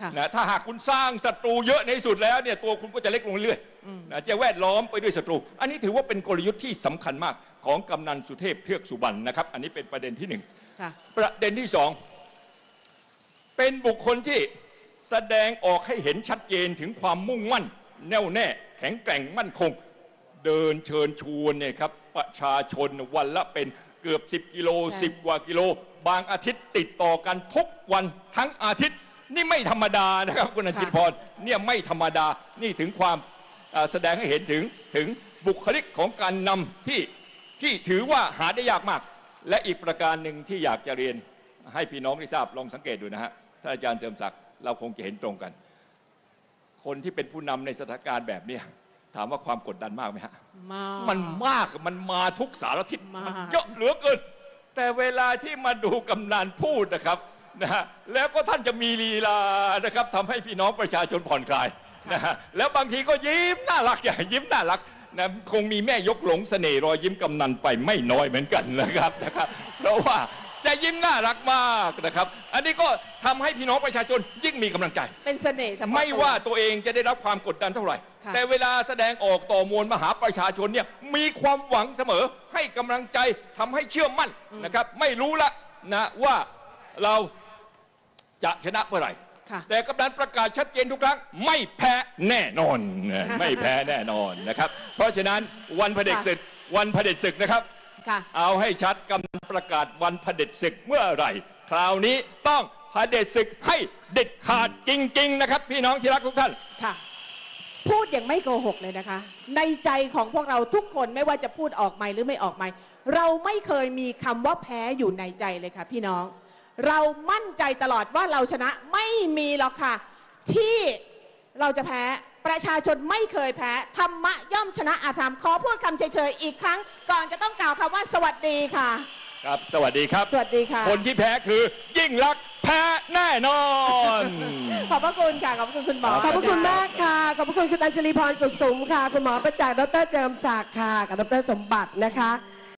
นะถ้าหากคุณสร้างศัตรูเยอะในที่สุดแล้วเนี่ยตัวคุณก็จะเล็กลงเรื่อยนะจะแวดล้อมไปด้วยศัตรูอันนี้ถือว่าเป็นกลยุทธ์ที่สำคัญมากของกำนันสุเทพเทือกสุบรรณนะครับอันนี้เป็นประเด็นที่หนึ่งประเด็นที่สองเป็นบุคคลที่แสดงออกให้เห็นชัดเจนถึงความมุ่งมั่นแน่วแน่แข็งแกร่งมั่นคงเดินเชิญชวนเนี่ยครับประชาชนวันละเป็นเกือบ10 กิโล10 กว่ากิโลบางอาทิตย์ติดต่อกันทุกวันทั้งอาทิตย์นี่ไม่ธรรมดานะครับคุณอจิตพรเนี่ยไม่ธรรมดานี่ถึงความแสดงให้เห็นถึงบุคลิกของการนำที่ถือว่าหาได้ยากมากและอีกประการหนึ่งที่อยากจะเรียนให้พี่น้องได้ทราบลองสังเกตดูนะฮะท่านอาจารย์เสริมศักดิ์เราคงจะเห็นตรงกันคนที่เป็นผู้นำในสถานการณ์แบบนี้ถามว่าความกดดันมากไหมฮะมันมากมันมาทุกสารทิศเยอะเหลือเกินแต่เวลาที่มาดูกำนันพูดนะครับนะฮะแล้วก็ท่านจะมีลีลานะครับทำให้พี่น้องประชาชนผ่อนคลายนะฮะแล้วบางทีก็ยิ้มน่ารักอย่างยิ้มน่ารักนะคงมีแม่ยกหลงเสน่ห์รอยยิ้มกำนันไปไม่น้อยเหมือนกันนะครับเพราะว่าจะยิ้มน่ารักมากนะครับอันนี้ก็ทำให้พี่น้องประชาชนยิ่งมีกำลังใจเป็นเสน่ห์ไม่ว่าตัวเองจะได้รับความกดดันเท่าไหร่แต่เวลาแสดงออกต่อมวลมหาประชาชนเนี่ยมีความหวังเสมอให้กำลังใจทำให้เชื่อมั่นนะครับไม่รู้ละนะว่าเราจะชนะเมื่อไหร่แต่กำนันประกาศชัดเจนทุกครั้งไม่แพ้แน่นอนไม่แพ้แน่นอนนะครับเพราะฉะนั้นวันเผด็จศึกนะครับเอาให้ชัดกำนันประกาศวันเผด็จศึกเมื่อไหร่คราวนี้ต้องเผด็จศึกให้เด็ดขาดจริงๆนะครับพี่น้องที่รักทุกท่านค่ะพูดอย่างไม่โกหกเลยนะคะในใจของพวกเราทุกคนไม่ว่าจะพูดออกไมค์หรือไม่ออกไมค์เราไม่เคยมีคำว่าแพ้อยู่ในใจเลยค่ะพี่น้องเรามั่นใจตลอดว่าเราชนะไม่มีหรอกค่ะที่เราจะแพ้ประชาชนไม่เคยแพ้ธรรมะย่อมชนะอธรรมขอพูดคำเฉยๆอีกครั้งก่อนจะต้องกล่าวคำว่าสวัสดีค่ะครับสวัสดีครับสวัสดีค่ะคนที่แพ้คือยิ่งลักษณ์แพ้แน่นอนขอบพระคุณค่ะขอบพระคุณคุณหมอขอบพระคุณมากค่ะขอบพระคุณคุณอัญชลีพรกุศลค่ะคุณหมอประจักษ์ดร.เจิมศักดิ์ค่ะกับดร.สมบัตินะคะ